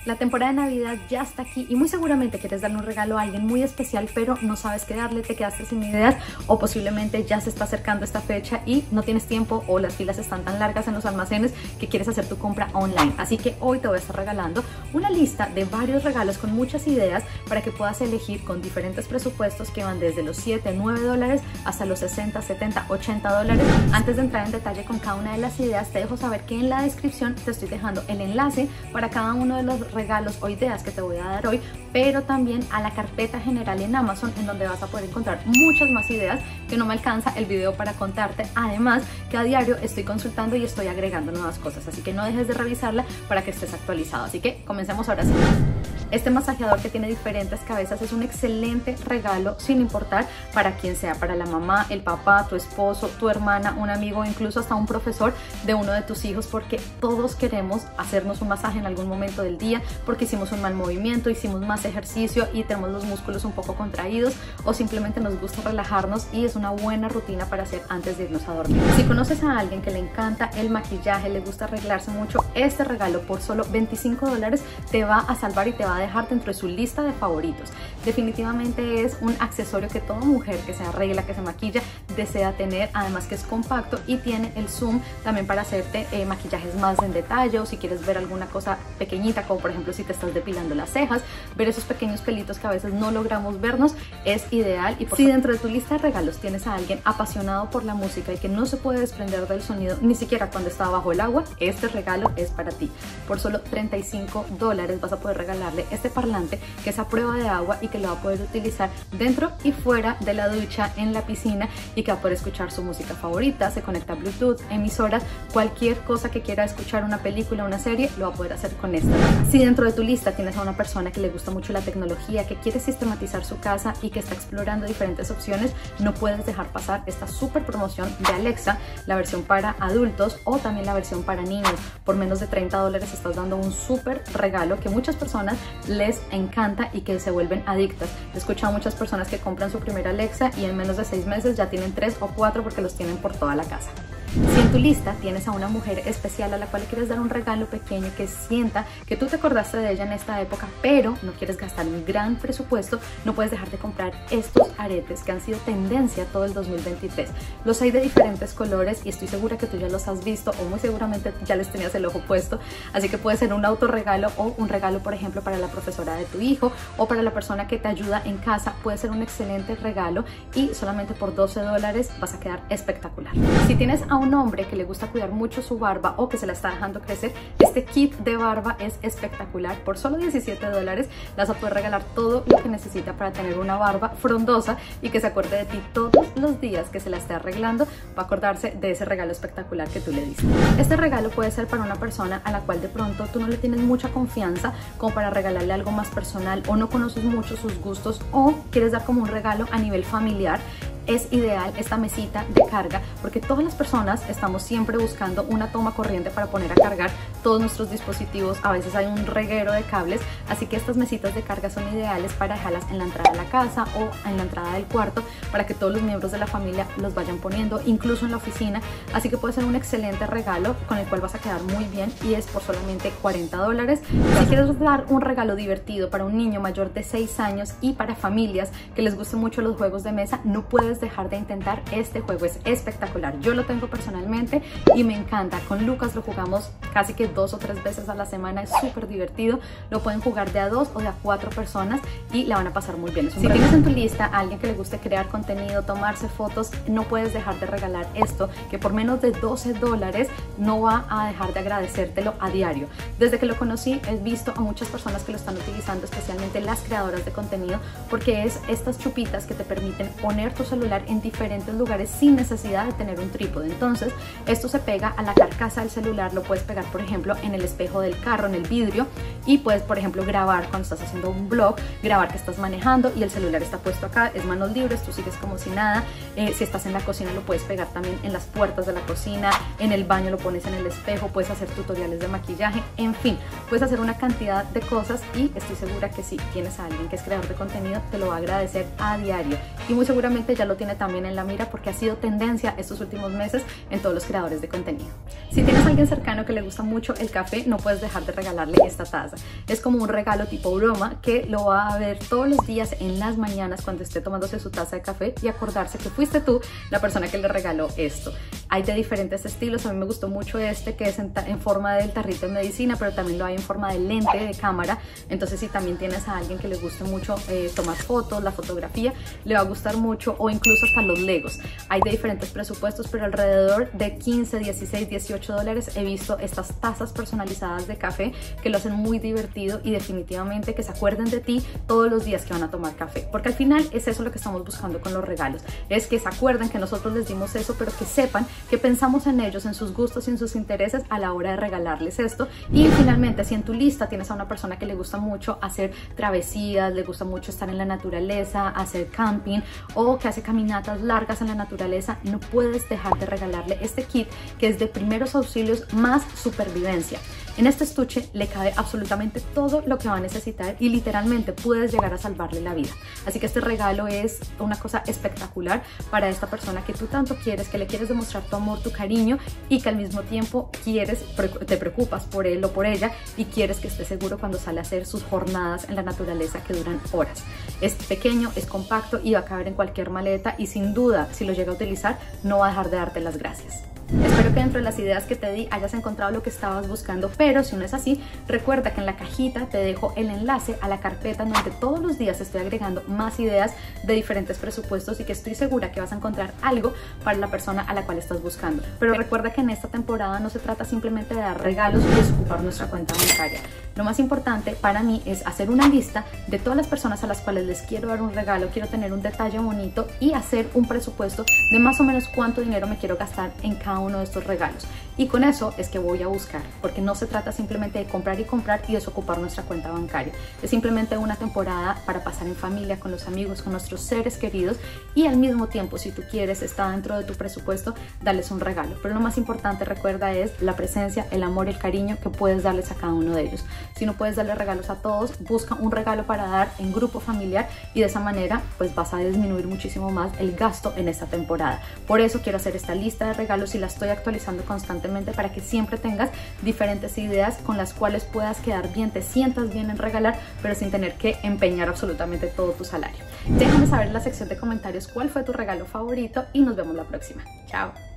La temporada de Navidad ya está aquí y muy seguramente quieres darle un regalo a alguien muy especial, pero no sabes qué darle, te quedaste sin ideas o posiblemente ya se está acercando esta fecha y no tienes tiempo o las filas están tan largas en los almacenes que quieres hacer tu compra online. Así que hoy te voy a estar regalando una lista de varios regalos con muchas ideas para que puedas elegir con diferentes presupuestos que van desde los 7, 9 dólares hasta los 60, 70, 80 dólares. Antes de entrar en detalle con cada una de las ideas, te dejo saber que en la descripción te estoy dejando el enlace para cada uno de los regalos o ideas que te voy a dar hoy, pero también a la carpeta general en Amazon, en donde vas a poder encontrar muchas más ideas que no me alcanza el video para contarte. Además que a diario estoy consultando y estoy agregando nuevas cosas, así que no dejes de revisarla para que estés actualizado. Así que comencemos ahora sí. Este masajeador que tiene diferentes cabezas es un excelente regalo sin importar para quien sea, para la mamá, el papá, tu esposo, tu hermana, un amigo, incluso hasta un profesor de uno de tus hijos, porque todos queremos hacernos un masaje en algún momento del día porque hicimos un mal movimiento, hicimos más ejercicio y tenemos los músculos un poco contraídos, o simplemente nos gusta relajarnos y es una buena rutina para hacer antes de irnos a dormir. Si conoces a alguien que le encanta el maquillaje, le gusta arreglarse mucho, este regalo por solo 25 dólares te va a salvar y te va a dejar dentro de su lista de favoritos. Definitivamente es un accesorio que toda mujer que se arregla, que se maquilla, desea tener, además que es compacto y tiene el zoom también para hacerte maquillajes más en detalle, o si quieres ver alguna cosa pequeñita, como por ejemplo si te estás depilando las cejas, ver esos pequeños pelitos que a veces no logramos vernos, es ideal. Y si dentro de tu lista de regalos tienes a alguien apasionado por la música y que no se puede desprender del sonido ni siquiera cuando está bajo el agua, este regalo es para ti. Por solo 35 dólares vas a poder regalarle este parlante que es a prueba de agua y que lo va a poder utilizar dentro y fuera de la ducha, en la piscina, y que va a poder escuchar su música favorita. Se conecta a Bluetooth, emisoras, cualquier cosa que quiera escuchar, una película, una serie, lo va a poder hacer con esta. Si dentro de tu lista tienes a una persona que le gusta mucho la tecnología, que quiere sistematizar su casa y que está explorando diferentes opciones, no puedes dejar pasar esta súper promoción de Alexa, la versión para adultos o también la versión para niños. Por menos de 30 dólares estás dando un súper regalo que muchas personas les encanta y que se vuelven adictas. He escuchado a muchas personas que compran su primera Alexa y en menos de 6 meses ya tienen 3 o 4 porque los tienen por toda la casa. Si en tu lista tienes a una mujer especial a la cual quieres dar un regalo pequeño que sienta que tú te acordaste de ella en esta época, pero no quieres gastar un gran presupuesto, no puedes dejar de comprar estos aretes que han sido tendencia todo el 2023. Los hay de diferentes colores y estoy segura que tú ya los has visto o muy seguramente ya les tenías el ojo puesto, así que puede ser un autorregalo o un regalo, por ejemplo, para la profesora de tu hijo o para la persona que te ayuda en casa. Puede ser un excelente regalo y solamente por 12 dólares vas a quedar espectacular. Si tienes a un hombre que le gusta cuidar mucho su barba o que se la está dejando crecer, este kit de barba es espectacular. Por solo 17 dólares vas a poder regalar todo lo que necesita para tener una barba frondosa y que se acuerde de ti todos los días que se la esté arreglando. Va a acordarse de ese regalo espectacular que tú le diste. Este regalo puede ser para una persona a la cual de pronto tú no le tienes mucha confianza como para regalarle algo más personal, o no conoces mucho sus gustos, o quieres dar como un regalo a nivel familiar. Es ideal esta mesita de carga porque todas las personas estamos siempre buscando una toma corriente para poner a cargar todos nuestros dispositivos. A veces hay un reguero de cables, así que estas mesitas de carga son ideales para dejarlas en la entrada de la casa o en la entrada del cuarto para que todos los miembros de la familia los vayan poniendo, incluso en la oficina. Así que puede ser un excelente regalo con el cual vas a quedar muy bien y es por solamente 40 dólares. Si quieres dar un regalo divertido para un niño mayor de 6 años y para familias que les gusten mucho los juegos de mesa, no puedes dejar de intentar este juego. Es espectacular, yo lo tengo personalmente y me encanta. Con Lucas lo jugamos casi que 2 o 3 veces a la semana, es súper divertido. Lo pueden jugar de a 2 o de a 4 personas y la van a pasar muy bien. Si tienes en tu lista a alguien que le guste crear contenido, tomarse fotos, no puedes dejar de regalar esto, que por menos de 12 dólares no va a dejar de agradecértelo a diario. Desde que lo conocí he visto a muchas personas que lo están utilizando, especialmente las creadoras de contenido, porque es estas chupitas que te permiten poner tu celular en diferentes lugares sin necesidad de tener un trípode. Entonces esto se pega a la carcasa del celular, lo puedes pegar por ejemplo en el espejo del carro, en el vidrio, y puedes por ejemplo grabar cuando estás haciendo un vlog, grabar que estás manejando y el celular está puesto acá, es manos libres, tú sigues como si nada. Si estás en la cocina lo puedes pegar también en las puertas de la cocina, en el baño lo pones en el espejo, puedes hacer tutoriales de maquillaje, en fin, puedes hacer una cantidad de cosas y estoy segura que si tienes a alguien que es creador de contenido te lo va a agradecer a diario y muy seguramente ya lo lo tiene también en la mira porque ha sido tendencia estos últimos meses en todos los creadores de contenido. Si tienes a alguien cercano que le gusta mucho el café, no puedes dejar de regalarle esta taza. Es como un regalo tipo broma que lo va a ver todos los días en las mañanas cuando esté tomándose su taza de café y acordarse que fuiste tú la persona que le regaló esto. Hay de diferentes estilos, a mí me gustó mucho este que es en forma del tarrito de medicina, pero también lo hay en forma de lente de cámara. Entonces si también tienes a alguien que le guste mucho tomar fotos, la fotografía, le va a gustar mucho, o incluso hasta los Legos. Hay de diferentes presupuestos, pero alrededor de 15, 16, 18 dólares he visto estas tazas personalizadas de café que lo hacen muy divertido y definitivamente que se acuerden de ti todos los días que van a tomar café, porque al final es eso lo que estamos buscando con los regalos, es que se acuerden que nosotros les dimos eso, pero que sepan que pensamos en ellos, en sus gustos y en sus intereses a la hora de regalarles esto. Y finalmente, si en tu lista tienes a una persona que le gusta mucho hacer travesías, le gusta mucho estar en la naturaleza, hacer camping o que hace caminatas largas en la naturaleza, no puedes dejar de regalarle este kit que es de primeros auxilios más supervivencia. En este estuche le cabe absolutamente todo lo que va a necesitar y literalmente puedes llegar a salvarle la vida. Así que este regalo es una cosa espectacular para esta persona que tú tanto quieres, que le quieres demostrar tu amor, tu cariño y que al mismo tiempo te preocupas por él o por ella y quieres que esté seguro cuando sale a hacer sus jornadas en la naturaleza que duran horas. Es pequeño, es compacto y va a caber en cualquier maleta y sin duda, si lo llega a utilizar, no va a dejar de darte las gracias. Espero que dentro de las ideas que te di hayas encontrado lo que estabas buscando, pero si no es así, recuerda que en la cajita te dejo el enlace a la carpeta en donde todos los días estoy agregando más ideas de diferentes presupuestos y que estoy segura que vas a encontrar algo para la persona a la cual estás buscando. Pero recuerda que en esta temporada no se trata simplemente de dar regalos y desocupar nuestra cuenta bancaria. Lo más importante para mí es hacer una lista de todas las personas a las cuales les quiero dar un regalo, quiero tener un detalle bonito y hacer un presupuesto de más o menos cuánto dinero me quiero gastar en cada uno de estos regalos. Y con eso es que voy a buscar, porque no se trata simplemente de comprar y desocupar nuestra cuenta bancaria. Es simplemente una temporada para pasar en familia, con los amigos, con nuestros seres queridos y al mismo tiempo, si tú quieres, está dentro de tu presupuesto, darles un regalo. Pero lo más importante, recuerda, es la presencia, el amor y el cariño que puedes darles a cada uno de ellos. Si no puedes darle regalos a todos, busca un regalo para dar en grupo familiar y de esa manera pues vas a disminuir muchísimo más el gasto en esta temporada. Por eso quiero hacer esta lista de regalos y la estoy actualizando constantemente para que siempre tengas diferentes ideas con las cuales puedas quedar bien, te sientas bien en regalar, pero sin tener que empeñar absolutamente todo tu salario. Déjame saber en la sección de comentarios cuál fue tu regalo favorito y nos vemos la próxima. Chao.